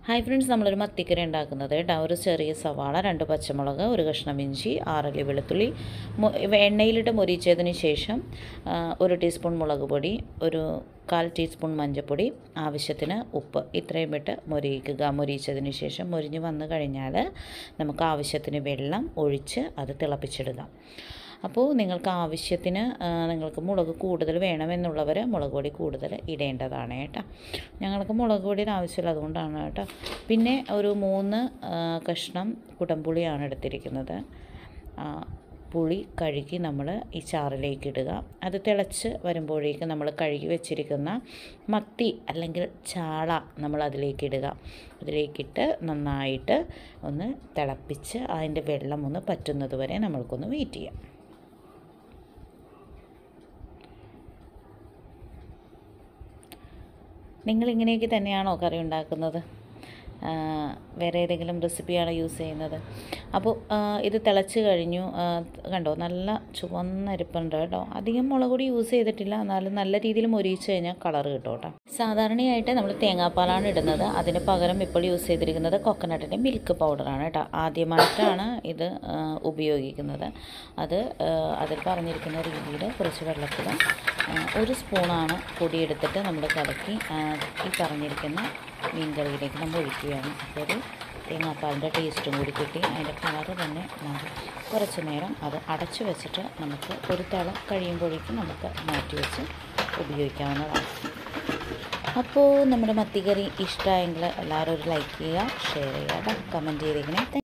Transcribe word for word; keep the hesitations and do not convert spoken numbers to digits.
Hi friends, നമ്മളൊരു മത്തിക്കറി ഉണ്ടാക്കുന്നത് കേട്ടോ. ഒരു ചെറിയ സവാള, രണ്ട് പച്ചമുളക്, ഒരു കഷ്ണം ഇഞ്ചി, ആറല്ലി വെളുത്തുള്ളി എണ്ണയിലിട്ട് മൊരിച്ചതിന് ശേഷം ഒരു ടീസ്പൂൺ മുളക് പൊടി, ഒരു കാൽ ടീസ്പൂൺ മഞ്ഞൾപ്പൊടി, ആവശ്യത്തിന് ഉപ്പ് ഇത്രയും ഇട്ട് മൊരിയിക്കുക. മൊരിച്ചതിന് ശേഷം മൊരിഞ്ഞ് വന്നു കഴിഞ്ഞാൽ നമുക്ക് ആവശ്യത്തിന് വെള്ളം ഒഴിച്ച് അത് തിളപ്പിച്ചിടുക. അപ്പോൾ നിങ്ങൾക്ക് ആവശ്യത്തിന് നിങ്ങൾക്ക് മുളക് കൂടുതൽ വേണമെന്നുള്ളവർ മുളക് പൊടി കൂടുതൽ ഇടേണ്ടതാണ് കേട്ടോ. ഞങ്ങൾക്ക് മുളക് പൊടിയുടെ ആവശ്യമില്ല, അതുകൊണ്ടാണ് കേട്ടോ. പിന്നെ ഒരു മൂന്ന് കഷ്ണം കുടംപുളിയാണ് എടുത്തിരിക്കുന്നത്. പുളി കഴുകി നമ്മൾ ഈ ചാറിലേക്ക് ഇടുക. അത് തിളച്ച് വരുമ്പോഴേക്ക് നമ്മൾ കഴുകി വെച്ചിരിക്കുന്ന മത്തി അല്ലെങ്കിൽ ചാള നമ്മൾ അതിലേക്ക് ഇടുക. അതിലേക്കിട്ട് നന്നായിട്ട് ഒന്ന് തിളപ്പിച്ച് അതിൻ്റെ വെള്ളം ഒന്ന് പറ്റുന്നത് വരെ നമ്മൾക്കൊന്ന് വെയിറ്റ് ചെയ്യാം. നിങ്ങളിങ്ങനെയൊക്കെ തന്നെയാണോ കറി ഉണ്ടാക്കുന്നത്? വേറെ ഏതെങ്കിലും റെസിപ്പിയാണോ യൂസ് ചെയ്യുന്നത്? അപ്പോൾ ഇത് തിളച്ച് കഴിഞ്ഞു. കണ്ടോ, നല്ല ചുവന്നരിപ്പുണ്ട് കേട്ടോ. അധികം മുളക് പൊടി യൂസ് ചെയ്തിട്ടില്ല, എന്നാലും നല്ല രീതിയിൽ മൊരിയിച്ച് കഴിഞ്ഞാൽ കളർ കിട്ടും കേട്ടോ. സാധാരണയായിട്ട് നമ്മൾ തേങ്ങാപ്പാലാണ് ഇടുന്നത്. അതിന് പകരം ഇപ്പോൾ യൂസ് ചെയ്തിരിക്കുന്നത് കൊക്കനട്ടിൻ്റെ മിൽക്ക് പൗഡറാണ് കേട്ടോ. ആദ്യമായിട്ടാണ് ഇത് ഉപയോഗിക്കുന്നത്. അത് അതിൽ പറഞ്ഞിരിക്കുന്ന രീതിയിൽ കുറച്ച് വെള്ളത്തിൽ ഒരു സ്പൂണാണ് പൊടിയെടുത്തിട്ട് നമ്മൾ കലക്കി ഈ പറഞ്ഞിരിക്കുന്ന മീൻ കറിയിലേക്ക് നമ്മൾ ഒഴിക്കുകയാണ്. അപ്പോൾ ഒരു തേങ്ങാപ്പാലിൻ്റെ ടേസ്റ്റും കൂടി കിട്ടി. അതിൻ്റെ കളറ് തന്നെ മാറി. കുറച്ച് നേരം അത് അടച്ചു വെച്ചിട്ട് നമുക്ക് ഒരു തിള കഴിയുമ്പോഴേക്കും നമുക്ക് മാറ്റി വെച്ച് ഉപയോഗിക്കാവുന്നതാണ്. അപ്പോൾ നമ്മുടെ മത്തിക്കറി ഇഷ്ടമായെങ്കിൽ എല്ലാവരും ഒരു ലൈക്ക് ചെയ്യുക, ഷെയർ ചെയ്യുക, കമൻറ്റ് ചെയ്തിരിക്കണേ.